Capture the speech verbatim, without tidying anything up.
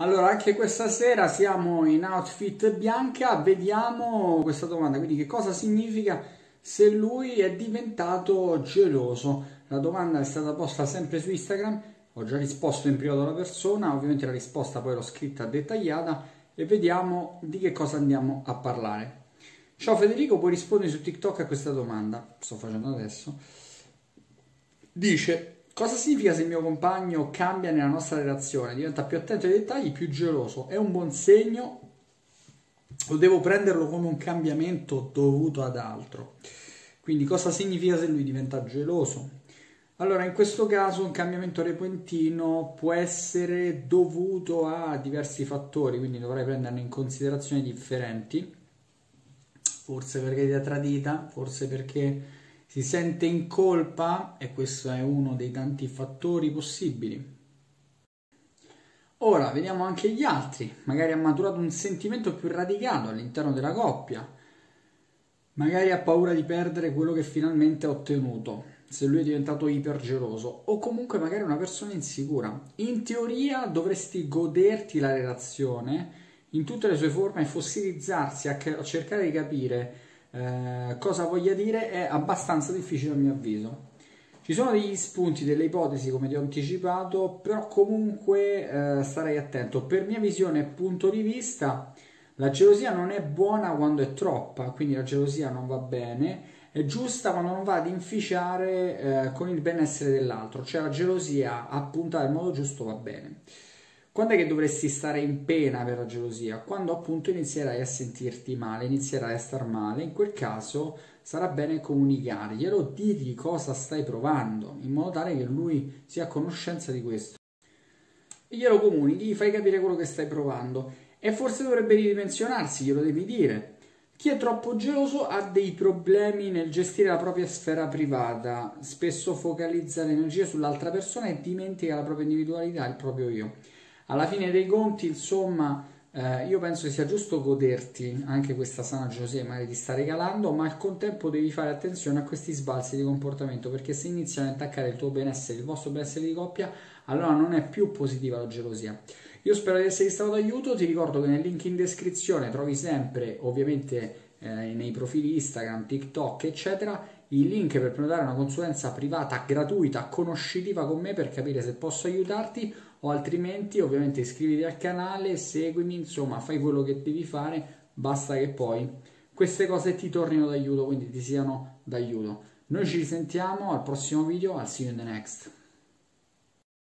Allora, anche questa sera siamo in outfit bianca, vediamo questa domanda, quindi che cosa significa se lui è diventato geloso? La domanda è stata posta sempre su Instagram, ho già risposto in privato alla persona, ovviamente la risposta poi l'ho scritta dettagliata e vediamo di che cosa andiamo a parlare. Ciao Federico, puoi rispondere su TikTok a questa domanda? Sto facendo adesso. Dice... Cosa significa se il mio compagno cambia nella nostra relazione? Diventa più attento ai dettagli, più geloso? È un buon segno o devo prenderlo come un cambiamento dovuto ad altro? Quindi cosa significa se lui diventa geloso? Allora, in questo caso un cambiamento repentino può essere dovuto a diversi fattori, quindi dovrei prenderne in considerazione differenti. Forse perché ti ha tradita, forse perché si sente in colpa e questo è uno dei tanti fattori possibili. Ora vediamo anche gli altri, magari ha maturato un sentimento più radicato all'interno della coppia, magari ha paura di perdere quello che finalmente ha ottenuto, se lui è diventato ipergeloso o comunque magari una persona insicura. In teoria dovresti goderti la relazione in tutte le sue forme e fossilizzarsi a, a cercare di capire Eh, cosa voglia dire è abbastanza difficile a mio avviso. Ci sono degli spunti, delle ipotesi come ti ho anticipato, però comunque eh, starei attento. Per mia visione e punto di vista la gelosia non è buona quando è troppa, quindi la gelosia non va bene, è giusta quando non va ad inficiare eh, con il benessere dell'altro, cioè la gelosia appunta nel modo giusto va bene. Quando è che dovresti stare in pena per la gelosia? Quando appunto inizierai a sentirti male, inizierai a star male, in quel caso sarà bene comunicarglielo, dirgli cosa stai provando, in modo tale che lui sia a conoscenza di questo. E glielo comunichi, gli fai capire quello che stai provando e forse dovrebbe ridimensionarsi, glielo devi dire. Chi è troppo geloso ha dei problemi nel gestire la propria sfera privata, spesso focalizza l'energia sull'altra persona e dimentica la propria individualità, il proprio io. Alla fine dei conti, insomma, eh, io penso che sia giusto goderti anche questa sana gelosia, magari ti sta regalando, ma al contempo devi fare attenzione a questi sbalzi di comportamento, perché se iniziano ad attaccare il tuo benessere, il vostro benessere di coppia, allora non è più positiva la gelosia. Io spero di esserti stato d'aiuto, ti ricordo che nel link in descrizione trovi sempre, ovviamente, eh, nei profili Instagram, TikTok, eccetera, il link per prenotare una consulenza privata gratuita, conoscitiva con me per capire se posso aiutarti o altrimenti ovviamente iscriviti al canale, seguimi, insomma fai quello che devi fare, basta che poi queste cose ti tornino d'aiuto, quindi ti siano d'aiuto. Noi ci risentiamo al prossimo video, I'll see you in the next.